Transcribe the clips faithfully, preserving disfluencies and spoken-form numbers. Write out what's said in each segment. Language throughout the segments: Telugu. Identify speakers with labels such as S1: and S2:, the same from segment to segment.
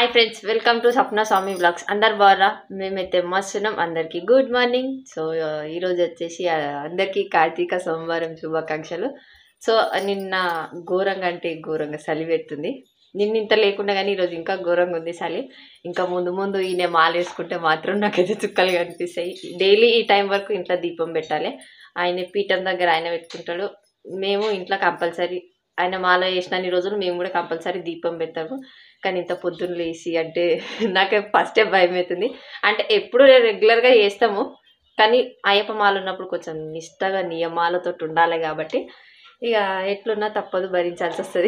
S1: Hi friends, welcome to Swapnaswami vlogs. అందరు బాగా మేమైతే మస్తున్నాం. అందరికీ గుడ్ మార్నింగ్. సో ఈరోజు వచ్చేసి అందరికీ కార్తీక సోమవారం శుభాకాంక్షలు. సో నిన్న ఘోరంగా అంటే ఘోరంగా చలి పెడుతుంది. నిన్న ఇంత లేకుండా కానీ ఈరోజు ఇంకా ఘోరంగా ఉంది చలి. ఇంకా ముందు ముందు ఈయన మాల వేసుకుంటే మాత్రం నాకైతే చుక్కలు కనిపిస్తాయి. డైలీ ఈ టైం వరకు ఇంట్లో దీపం పెట్టాలి. ఆయన పీఠం దగ్గర ఆయన పెట్టుకుంటాడు. మేము ఇంట్లో కంపల్సరీ ఆయన మాల వేసిన రోజులు మేము కూడా కంపల్సరీ దీపం పెడతాము. కానీ ఇంత పొద్దున్న లేచి అంటే నాకు ఫస్టే భయం అవుతుంది. అంటే ఎప్పుడు రెగ్యులర్గా చేస్తాము, కానీ అయ్యప్ప మాల ఉన్నప్పుడు కొంచెం నిష్టగా నియమాలతో ఉండాలి కాబట్టి ఇక ఎట్లున్నా తప్పదు, భరించాల్సి వస్తుంది.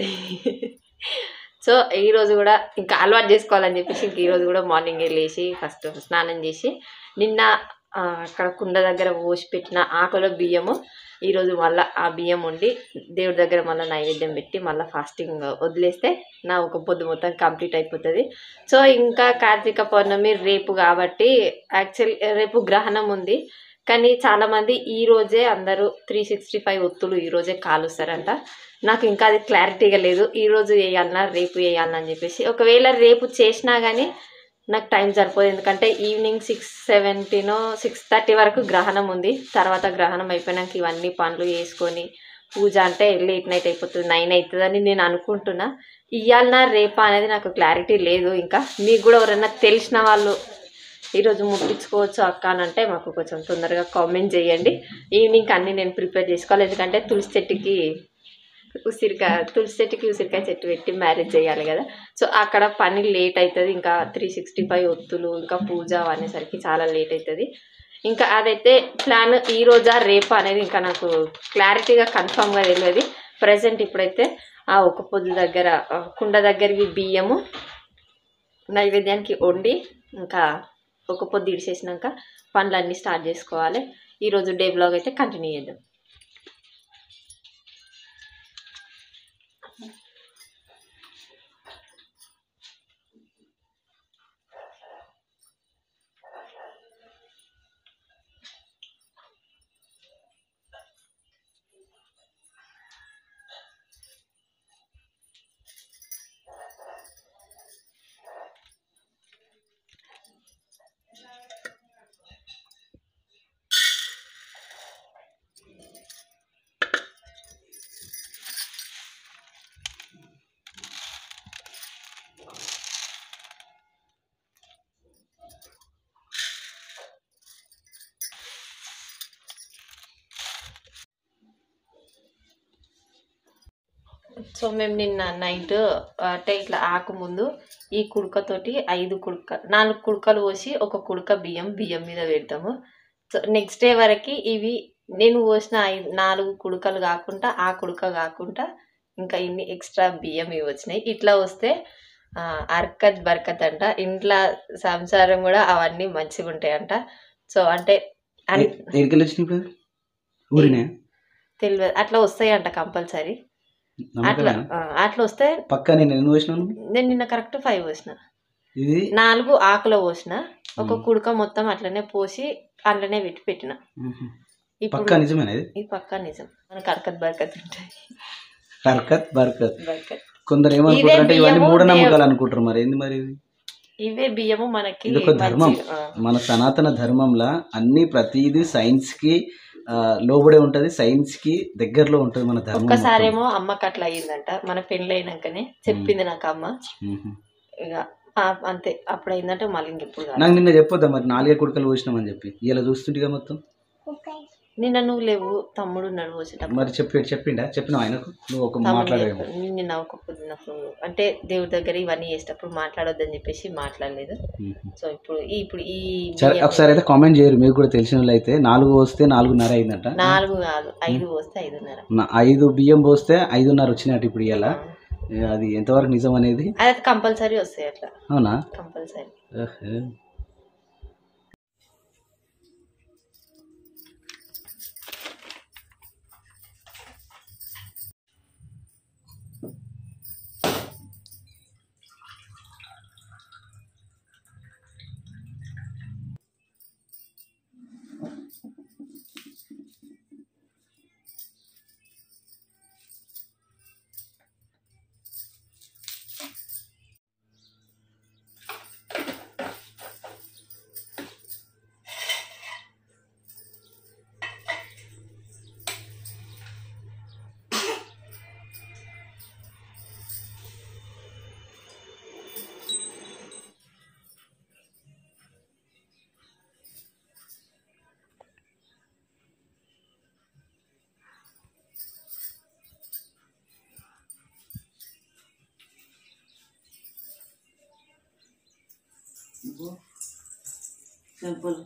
S1: సో ఈరోజు కూడా ఇంకా అలవాటు చేసుకోవాలని చెప్పేసి ఇంక ఈరోజు కూడా మార్నింగే లేచి ఫస్ట్ స్నానం చేసి నిన్న అక్కడ కుండ దగ్గర పోసి పెట్టిన ఆకుల బియ్యము ఈరోజు మళ్ళీ ఆ బియ్యం వండి దేవుడి దగ్గర మళ్ళీ నైవేద్యం పెట్టి మళ్ళీ ఫాస్టింగ్ వదిలేస్తే నా ఒక పొద్దు మొత్తం కంప్లీట్ అయిపోతుంది. సో ఇంకా కార్తీక పౌర్ణమి రేపు కాబట్టి యాక్చువల్ రేపు గ్రహణం ఉంది, కానీ చాలామంది ఈరోజే అందరూ త్రీ సిక్స్టీ ఫైవ్ ఒత్తులు ఈరోజే కాలుస్తారంట. నాకు ఇంకా అది క్లారిటీగా లేదు, ఈరోజు వేయాలన్నా రేపు వేయాలన్నా అని చెప్పేసి. ఒకవేళ రేపు చేసినా కానీ నాకు టైం సరిపోదు, ఎందుకంటే ఈవినింగ్ సిక్స్ సెవెంటీనో సిక్స్ థర్టీ వరకు గ్రహణం ఉంది. తర్వాత గ్రహణం అయిపోయినాక ఇవన్నీ పనులు చేసుకొని పూజ అంటే లేట్ నైట్ అయిపోతుంది, నైన్ అవుతుందని నేను అనుకుంటున్నా. ఇవాళ రేపా అనేది నాకు క్లారిటీ లేదు. ఇంకా మీకు కూడా ఎవరైనా తెలిసిన వాళ్ళు ఈరోజు ముట్టించుకోవచ్చు అక్క అని అంటే మాకు కొంచెం తొందరగా కామెంట్ చేయండి. ఈవినింగ్ అన్నీ నేను ప్రిపేర్ చేసుకోవాలి, ఎందుకంటే తులసి చెట్టుకి ఉసిరికాయ తులసి చెట్టుకి ఉసిరికాయ చెట్టు పెట్టి మ్యారేజ్ చేయాలి కదా. సో అక్కడ పని లేట్ అవుతుంది. ఇంకా త్రీ సిక్స్టీ ఫైవ్ ఒత్తులు ఇంకా పూజ అనేసరికి చాలా లేట్ అవుతుంది. ఇంకా అదైతే ప్లాన్ ఈ రోజా రేపు అనేది ఇంకా నాకు క్లారిటీగా కన్ఫామ్గా తెలియదు. ప్రజెంట్ ఇప్పుడైతే ఆ ఒక పొద్దు దగ్గర కుండ దగ్గరికి బియ్యము నైవేద్యానికి వండి ఇంకా ఒక పొద్దు ఇడిచేసినాక పనులన్నీ స్టార్ట్ చేసుకోవాలి. ఈరోజు డే బ్లాగ్ అయితే కంటిన్యూ చేద్దాం. సో మేము నిన్న నైట్ అంటే ఇట్లా ఆకు ముందు ఈ కుడకతోటి ఐదు కుడక నాలుగు కుడకలు పోసి ఒక కుడక బియ్యం బియ్యం మీద పెడతాము. సో నెక్స్ట్ డే వరకు ఇవి నేను పోసిన ఐదు నాలుగు కుడకలు కాకుండా ఆ కుడక కాకుండా ఇంకా ఇన్ని ఎక్స్ట్రా బియ్యం ఇవి వచ్చినాయి. ఇట్లా వస్తే అర్కత్ బర్కత్ అంట, ఇంట్లో సంసారం కూడా అవన్నీ మంచిగా ఉంటాయంట. సో అంటే తెలియదు, అట్లా వస్తాయంట కంపల్సరీ. అట్లా అట్లా వస్తే
S2: పక్క నేను
S1: నేను నిన్న కరెక్ట్ ఫైవ్ పోసిన, నాలుగు ఆకులో పోసిన, ఒక కుడక మొత్తం అట్లనే పోసి అట్లనే పెట్టి పెట్టిన. ఇప్పుడు ఈ పక్క నిజం, మనకు అర్కత్ బర్కత్ ఉంటాయి.
S2: అర్కత్ బర్కత్ బర్కత్ కొందరు ఏమనుకుంటారంటే ఇవన్నీ మూఢనమ్మకాలు అనుకుంటారు. మరి ఏంది మరి
S1: ఇవే బియ్యము మనకి
S2: ధర్మం, మన సనాతన ధర్మంలో అన్ని ప్రతిదీ సైన్స్ కి లోబడే ఉంటది, సైన్స్ కి దగ్గరలో ఉంటది మన ధర్మం.
S1: ఒక్కసారేమో అమ్మకి అట్లా అయ్యిందంట, మన పెళ్ళి అయినాకనే చెప్పింది నాకు అమ్మ. ఇక అంతే, అప్పుడు అయిందంటే మళ్ళీ ఇంకెప్పుడు.
S2: నాకు నిన్న చెప్పొద్దా మరి నాలుగే కుడకలు పోసినామని చెప్పి, ఇలా చూస్తుంటిగా మొత్తం.
S1: నిన్న నువ్వు లేవు, తమ్ముడు ఉన్నాడు పోసేటప్పుడు.
S2: మరి చెప్పి చెప్పిండా చెప్పిన ఆయనకు నువ్వు ఒక మాట్లాడేమో.
S1: నిన్న ఒక పొద్దున్నప్పుడు అంటే దేవుడి దగ్గర ఇవన్నీ చేసేటప్పుడు మాట్లాడొద్దని చెప్పేసి మాట్లాడలేదు. సో ఇప్పుడు ఇప్పుడు ఈ
S2: ఒకసారి అయితే కామెంట్ చేయరు, మీకు కూడా తెలిసిన వాళ్ళు అయితే. నాలుగు పోస్తే నాలుగున్నర అయిందంట.
S1: నాలుగు కాదు, ఐదు పోస్తే ఐదున్నర.
S2: ఐదు బియ్యం పోస్తే ఐదున్నర వచ్చినట్టు ఇప్పుడు ఇలా. అది ఎంతవరకు నిజం అనేది
S1: అది కంపల్సరీ వస్తాయి అట్లా.
S2: అవునా?
S1: కంపల్సరీ. సింపుల్.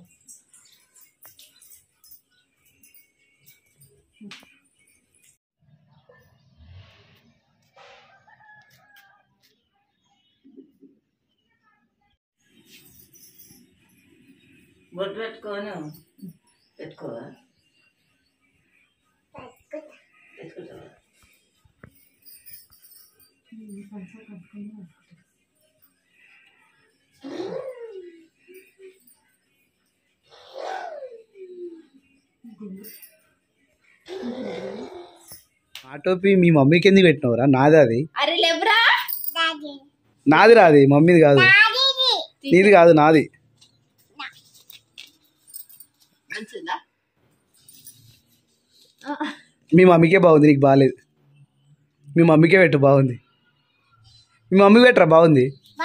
S1: బొట్టు పెట్టుకోను పెట్టుకోవా పెట్టుకుంటావా?
S2: ఆ టోపీ మీ మమ్మీకి ఎందుకు పెట్టినవరా? నాది అది.
S1: అరే లేబ్రా,
S2: నాది రాది, మమ్మీది కాదు. నీది కాదు, నాది. మీ మమ్మీకే బాగుంది, నీకు బాగాలేదు. మీ మమ్మీకే పెట్టు, బాగుంది. మీ మమ్మీ పెట్టరా, బాగుంది.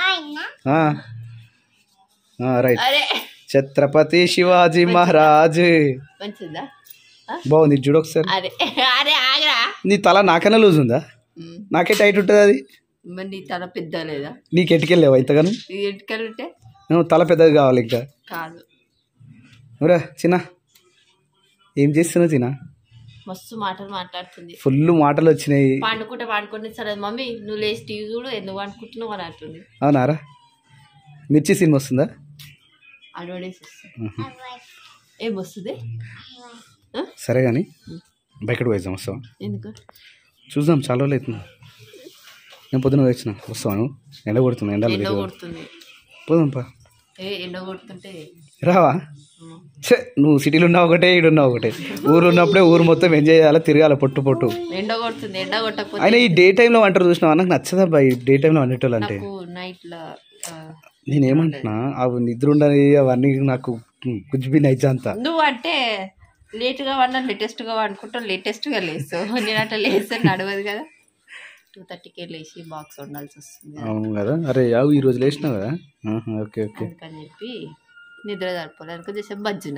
S2: రైట్. ఛత్రపతి శివాజీ మహారాజ్ బాగుంది. చూడు ఒకసారి. నీ తల నాకన్నా లూజ్ ఉందా? నాకే టైట్ ఉంటుంది అది.
S1: నీ తల పెద్ద లేదా?
S2: నీకు ఎటుకెళ్ళావా ఇంతగాను?
S1: ఎటుకెళ్ళుంటే
S2: తల పెద్దది కావాలి ఇంకా.
S1: కాదు
S2: రా చిన్న, ఏం చేస్తున్నావు చిన్న?
S1: మస్తు మాటలు మాట్లాడుతుంది.
S2: ఫుల్ మాటలు వచ్చినాయి.
S1: పండుకుంటే పండుకుంటే సరే మమ్మీ నువ్వు లేచి టీవీ చూడు, ఎందుకు పండుకుంటున్నావు అని అంటుంది.
S2: అవునారా? మిర్చి సినిమా వస్తుందా?
S1: అడ్వర్టైజ్ వస్తుంది. ఏం వస్తుంది?
S2: సరే కానీ బయటకు పోయిద్దాం, వస్తావా?
S1: ఎందుకు?
S2: చూద్దాం, చాలా రోజులు అవుతుంది. నేను పొద్దున వచ్చిన, వస్తాను. ఎండ కొడుతుంది, ఎండలు
S1: ఎండ కొడుతుంది.
S2: పోదాంపా.
S1: ఏ ఎండ కొడుతుంటే
S2: రావా? సే నువ్వు సిటీలో ఉన్నావు ఒకటే, ఈడు ఉన్నావు ఒకటే. ఊరు ఉన్నప్పుడే ఊరు మొత్తం ఎంజాయ్ చేయాలి, తిరగాలి పొట్టు పొట్టు.
S1: ఎండ కొడుతుంది, ఎండ కొట్టకపోతే.
S2: అయినా ఈ డే టైంలో వంటలు చూసినావా? నాకు నచ్చదబ్బా ఈ డే టైంలో వండేటోళ్ళు అంటే.
S1: నైట్లో
S2: నేనేమంటున్నా, అవి నిద్ర ఉండని అవన్నీ నాకు కుజ్బి నైజ్ అంతా.
S1: నువ్వు అంటే లేట్గా వండా లేటెస్ట్గా వండుకుంటావు, లేటెస్ట్గా లేస్తావు. నేను అట్లా లేస్తే నడవదు కదా. టూ థర్టీకే లేచి బాక్స్ వండాల్సి వస్తుంది.
S2: అవును కదా. అరే యావు ఈ రోజు లేచినావు కదా. ఓకే ఓకే
S1: అని చెప్పి నిద్ర జరుపుకోవాలి చేసే బజ్జున.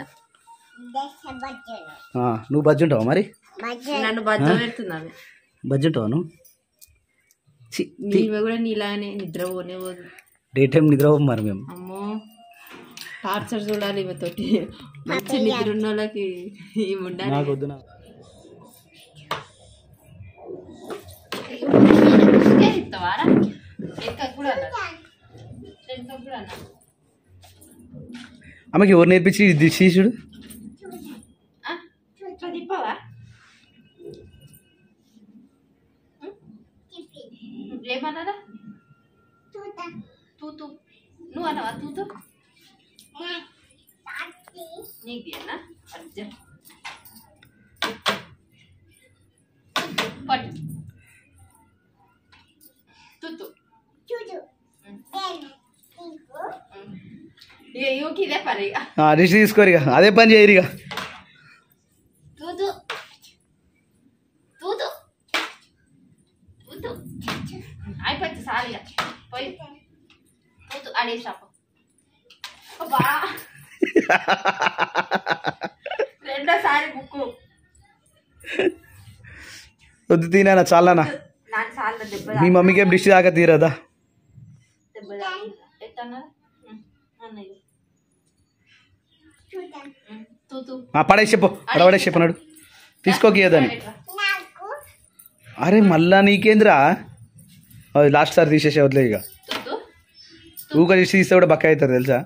S2: నువ్వు బజ్జు ఉంటావా మరి?
S1: నన్ను బజ్జ పెడుతున్నాను.
S2: బజ్జు ఉంటావా నువ్వు?
S1: నీవే కూడా నీలానే నిద్ర పోనే పోదు.
S2: డే టైం నిద్ర పోము మరి మేము.
S1: అమ్మో టార్చర్ చూడాలి ఇవతోటి. మంచి నిద్ర ఉన్న వాళ్ళకి ఇవి ఉండాలి.
S2: నాకు వద్దు. నాకు ఆమెకి ఎవరు నేర్పించి ఇది శిష్యుడు?
S1: ఏమన్నారా? తూతు నువ్వు అన్నావా? తూతు నీకు అన్నా అర్జున్ పట్టు తూతు ఇదే పని.
S2: రిషి తీసుకోరు ఇక, అదే పని చేయరు ఇక.
S1: తూతు తూతు తూతు అయిపోయింది సార్. ఇక పోయి తూతు ఆడేసాపు బా రెండోసారి బుక్కు
S2: వద్దు తినా చాలానా. మీ మమ్మీకి ఏం డిష్ దాకా తీరదా? పడేసి చెప్పు, అక్కడ పడేసి చెప్పన్నాడు. తీసుకోకియదని. అరే మళ్ళా నీకేంద్రా? లాస్ట్ సారి తీసేసే వదిలే ఇక. ఊక తీసి తీస్తే కూడా బక్క అవుతారు తెలుసా?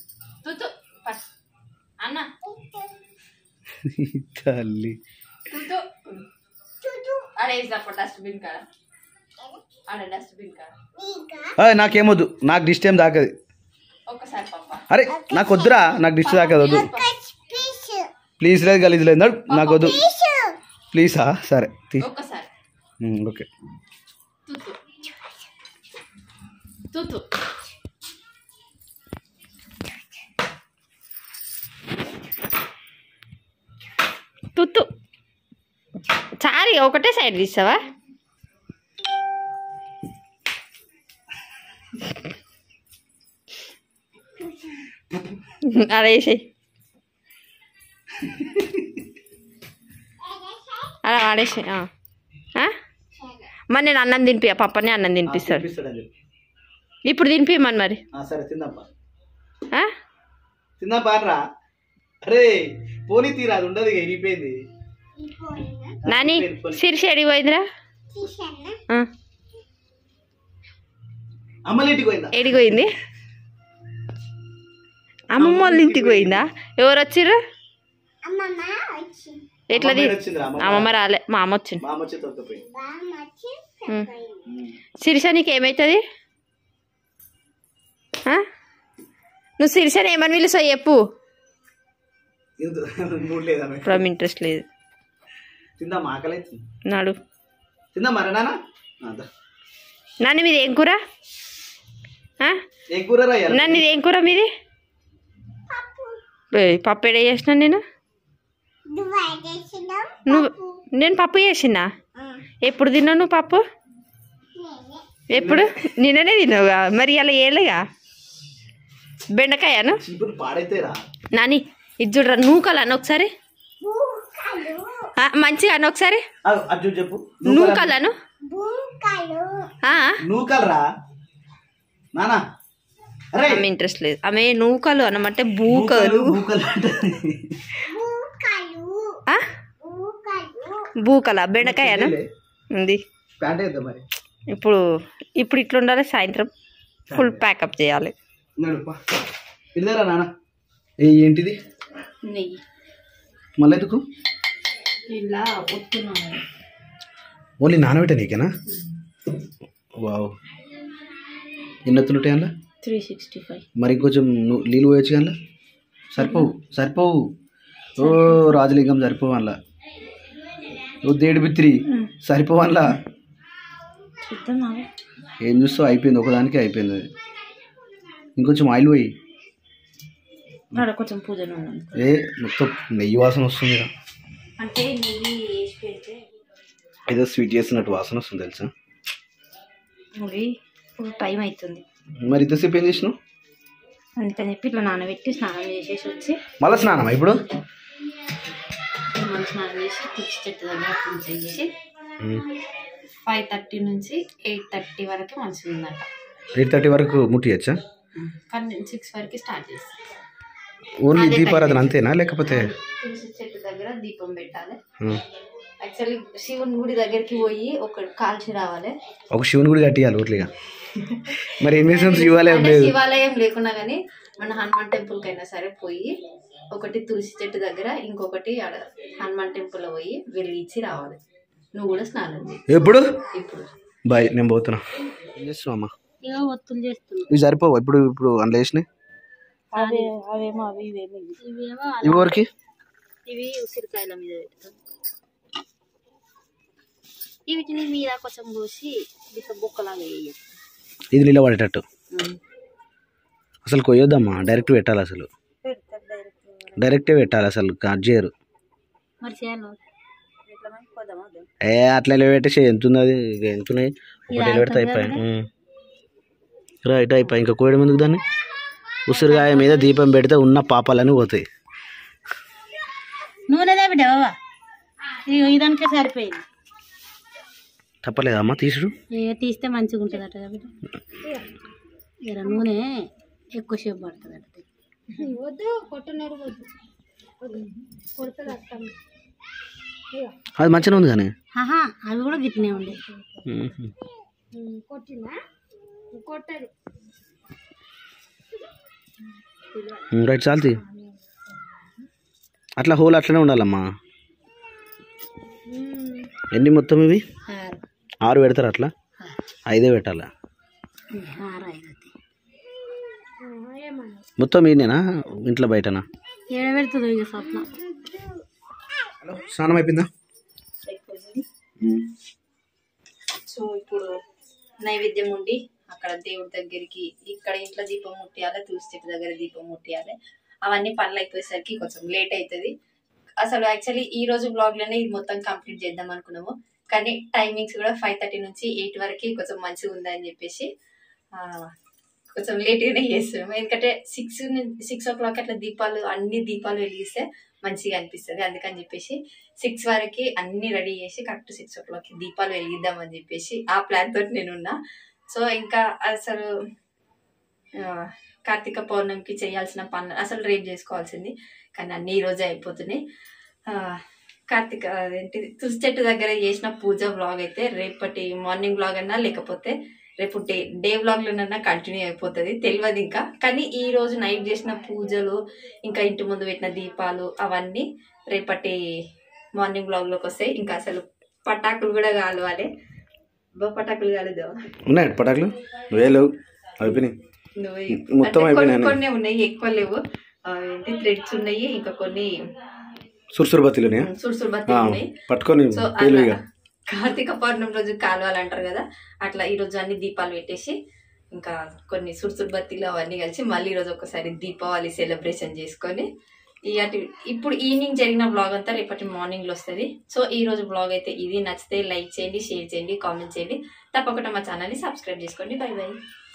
S2: తల్లి నాకేమొద్దు, నాకు డిస్ట్ ఏం దాకది. అరే నాకు వద్దురా, నాకు డిస్ట్ దాకది వద్దు. ప్లీజ్ లేదు గలీజ్ లేదు నాకు వద్దు ప్లీజా. సరే ఓకే.
S1: తుత్తు చారి ఒకటే సైడ్ తీస్తావా? అలా వేసి అలా వాడేసి. మరి నేను అన్నం తినిపి, పప్పనే అన్నం తినిపిస్తాడు. ఇప్పుడు తినిపిమని మరి.
S2: తిందా పానరా అరే పోనీ తీరా అది ఉండదు ఇరిగిపోయింది
S1: నాని శిరీష ఎడికి పోయిందిరా
S2: అమ్మల ఇంటికి పోయిందా
S1: ఎడికి పోయింది అమ్మమ్మ వాళ్ళ ఇంటికి పోయిందా ఎవరు వచ్చిర్రు ఎట్లా అమ్మమ్మ రాలే మా అమ్మ వచ్చింది శిరీష నీకు ఏమవుతుంది నువ్వు శిరీషని ఏమని పిలుస్తావు చెప్పు ఇప్పుడు ఇంట్రెస్ట్ లేదు నాడు నాన్న మీది ఏం కూర నన్ను ఇది ఏం కూర మీది పప్పు ఎడ చేసిన నేను నువ్వు నేను పప్పు చేసినా ఎప్పుడు తిన్నావు నువ్వు పప్పు ఎప్పుడు నిన్ననే తిన్నావుగా మరి అలా ఏలేగా బెండకాయను నాని ఇది చూడరా నూకలు అన్న ఒకసారి మంచిగా అన్న ఒకసారి నూకలను ఆమె ఇంట్రెస్ట్ లేదు ఆమె నూకలు అన్నమాట బూకలు బూకల బెండకాయను ఉంది ఇప్పుడు ఇప్పుడు ఇట్లా ఉండాలి సాయంత్రం ఫుల్ ప్యాకప్ చేయాలి
S2: ఏంటిది
S1: నెయ్యి
S2: మళ్ళీ ఎందుకు ఓన్లీ నానబెట్ట నీకేనా వావ్ ఎన్నెత్తులుంటాయి అందులో
S1: త్రీ సిక్స్టీ ఫైవ్
S2: మరి కొంచెం నీళ్ళు పోయొచ్చు అందులో సరిపోవు సరిపోవు ఓ రాజలింగం సరిపోవు అందులో ఓ దేడు బిత్రి సరిపోవు అందులో ఏం చూస్తావు అయిపోయింది ఒకదానికి అయిపోయింది అది ఇంకొంచెం ఆయిల్ పోయి
S1: కొంచెం పూజ
S2: ఏ మొత్తం నెయ్యి వాసన వస్తుంది
S1: అంటే నెయ్యి వేసి పెడితే
S2: ఏదో స్వీట్ చేస్తున్నట్టు వాసన వస్తుంది తెలుసా
S1: ఇప్పుడు టైం అవుతుంది
S2: మరి ఇంతసేపు ఏం చేసినావు
S1: అందుకని చెప్పి ఇట్లా నానబెట్టి స్నానం చేసేసి వచ్చి
S2: మళ్ళీ స్నానమా ఇప్పుడు
S1: మళ్ళీ స్నానం చేసి తులసి చెట్టు దగ్గర పూజ చేసి ఫైవ్ థర్టీ నుంచి ఎయిట్ థర్టీ వరకు మంచిగా ఉందంట
S2: ఎయిట్ థర్టీ వరకు ముట్టియచ్చా
S1: కానీ సిక్స్ వరకు స్టార్ట్ చేస్తాను
S2: ఓన్లీ దీపారాధన అంతేనా లేకపోతే
S1: తులసి చెట్టు దగ్గర దీపం పెట్టాలి యాక్చువల్లీ శివుని గుడి దగ్గరికి పోయి ఒక కాల్చి రావాలి
S2: ఒక శివుని గుడి కట్టియాలి ఊర్లిగా మరి ఏం చేసాం శివాలయం లేదు
S1: శివాలయం లేకున్నా కానీ మన హనుమాన్ టెంపుల్ కైనా సరే పోయి ఒకటి తులసి చెట్టు దగ్గర ఇంకొకటి హనుమాన్ టెంపుల్ లో పోయి వెలిగించి రావాలి నువ్వు కూడా స్నానం చేయి
S2: ఎప్పుడు
S1: ఇప్పుడు
S2: బాయ్ నేను పోతున్నా ఏం చేస్తున్నావు
S1: ఇక ఒత్తులు చేస్తున్నా
S2: ఇవి సరిపోవు ఇప్పుడు ఇప్పుడు అందులో వేసినాయి
S1: అదే అవేమో అవి ఇవేమో ఇవేమో
S2: ఇవి వరకు
S1: ఇవి ఉసిరికాయల మీద పెడతాం వీటిని మీద కొంచెం పోసి ఇట్లా బొక్కలాగా వేయాలి
S2: ఇది నీళ్ళ పడేటట్టు అసలు కొయ్యొద్దమ్మా డైరెక్ట్ పెట్టాలి అసలు డైరెక్టే పెట్టాలి అసలు కట్ చేయరు ఏ అట్లా పెట్టేసి ఎంత ఉంది అది ఎంత ఉన్నాయి ఒకటి పెడితే అయిపోయాయి రైట్ అయిపోయి ఇంకా కోయడం ఎందుకు దాన్ని ఉసిరికాయ మీద దీపం పెడితే ఉన్న పాపాలని పోతాయి
S1: నూనె బాబా ఇదానికే సరిపోయింది
S2: తప్పలేదా అమ్మ తీసుడు
S1: తీస్తే మంచిగా ఉంటుంది అట కాబట్టి నూనె ఎక్కువసేపు పడుతుంది అట వద్దు కొట్టనేరు వద్దు కొడుతుంది అట్ట
S2: అది మంచిగా ఉంది కానీ
S1: అవి కూడా గిట్నే ఉండే కొట్టినా కొట్టదు
S2: రైట్ చాలు అట్లా హోల్ అట్లనే ఉండాలమ్మా ఎన్ని మొత్తం ఇవి ఆరు పెడతారు అట్లా ఐదే పెట్టాలా మొత్తం ఈయనేనా ఇంట్లో బయటనా స్నానం అయిపోయిందా
S1: సో ఇప్పుడు నైవేద్యం ఉండి అక్కడ దేవుడి దగ్గరికి ఇక్కడ ఇంట్లో దీపం ముట్టియాలి తులసి చెట్టు దగ్గర దీపం ముట్టియాలి అవన్నీ పనులు అయిపోయేసరికి కొంచెం లేట్ అవుతుంది అసలు యాక్చువల్లీ ఈ రోజు బ్లాగ్ లోనే ఇది మొత్తం కంప్లీట్ చేద్దాం అనుకున్నాము కానీ టైమింగ్స్ కూడా ఫైవ్ థర్టీ నుంచి ఎయిట్ వరకు కొంచెం మంచిగా ఉందని చెప్పేసి కొంచెం లేట్గానే చేస్తున్నాము ఎందుకంటే సిక్స్ సిక్స్ ఓ క్లాక్ అట్లా దీపాలు అన్ని దీపాలు వెలిగిస్తే మంచిగా అనిపిస్తుంది అందుకని చెప్పేసి సిక్స్ వరకు అన్ని రెడీ చేసి కరెక్ట్ సిక్స్ ఓ క్లాక్ దీపాలు వెలిగిద్దామని చెప్పేసి ఆ ప్లాన్ తోటి నేను ఉన్నా సో ఇంకా అసలు కార్తీక పౌర్ణమికి చేయాల్సిన పనులు అసలు రేపు చేసుకోవాల్సింది, కానీ అన్నీ ఈ రోజే అయిపోతున్నాయి. కార్తీక ఏంటి తులసి చెట్టు దగ్గర చేసిన పూజ వ్లాగ్ అయితే రేపటి మార్నింగ్ వ్లాగ్ అన్నా లేకపోతే రేపు డే డే వ్లాగ్లోనన్నా కంటిన్యూ అయిపోతుంది, తెలియదు ఇంకా. కానీ ఈ రోజు నైట్ చేసిన పూజలు ఇంకా ఇంటి ముందు పెట్టిన దీపాలు అవన్నీ రేపటి మార్నింగ్ వ్లాగ్లోకి వస్తాయి. ఇంకా అసలు పటాకులు కూడా కాలవాలి. బా పటాకులు కాలేదా?
S2: ఉన్నాయి పటాకులు వేలు అయిపోయినాయి,
S1: కొన్ని ఉన్నాయి, ఎక్కువ లేవు. ఏంటి థ్రెడ్స్ ఉన్నాయి, ఇంకా కొన్ని
S2: సుర్సురు బత్తిలు
S1: సుర్సురు బత్తిలు ఉన్నాయి
S2: పట్టుకొని.
S1: సో కార్తీక పౌర్ణమి రోజు కాలువలు అంటారు కదా, అట్లా ఈ రోజు అన్ని దీపాలు పెట్టేసి ఇంకా కొన్ని సుర్సురు బత్తిలు అవన్నీ కలిసి మళ్ళీ ఈరోజు ఒకసారి దీపావళి సెలబ్రేషన్ చేసుకొని ఇటు ఇప్పుడు ఈవినింగ్ జరిగిన బ్లాగ్ అంతా రేపటి మార్నింగ్లో వస్తుంది. సో ఈ రోజు బ్లాగ్ అయితే ఇది. నచ్చితే లైక్ చేయండి, షేర్ చేయండి, కామెంట్ చేయండి, తప్పకుండా మా ఛానల్ని సబ్స్క్రైబ్ చేసుకోండి. Bye by.